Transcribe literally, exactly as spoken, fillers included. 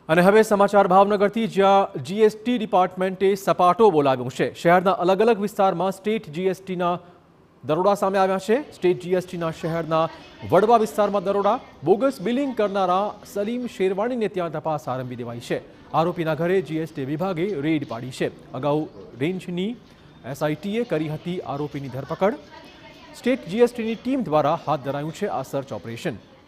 અને હવે સમાચાર ભાવનગરથી, જ્યાં જીએસટી ડિપાર્ટમેન્ટે સપાટો બોલાવ્યો છે। શહેરના અલગ અલગ વિસ્તારમાં સ્ટેટ જીએસટીના દરોડા સામે આવ્યા છે। સ્ટેટ જીએસટીના શહેરના વડવા વિસ્તારમાં દરોડા, બોગસ બિલિંગ કરનારા સલીમ શેરવાણીને ત્યાં તપાસ આરંભી દેવાઈ છે। આરોપીના ઘરે જીએસટી વિભાગે રેડ પાડી છે। અગાઉ રેન્જની એસઆઈટીએ કરી હતી આરોપીની ધરપકડ। સ્ટેટ જીએસટીની ટીમ દ્વારા હાથ ધરાયું છે આ સર્ચ ઓપરેશન।